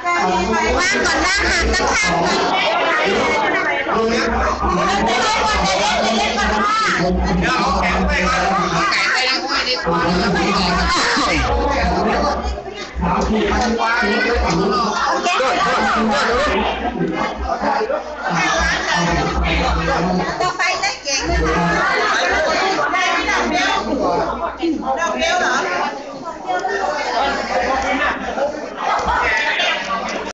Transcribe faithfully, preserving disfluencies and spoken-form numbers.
ว่างก่อนว่างห่างตั้งข้างก่อนเดี๋ยวเอาแขนไปก่อนไก่ไปแล้วห้อยในตัวต่อไปได้เก่งเลย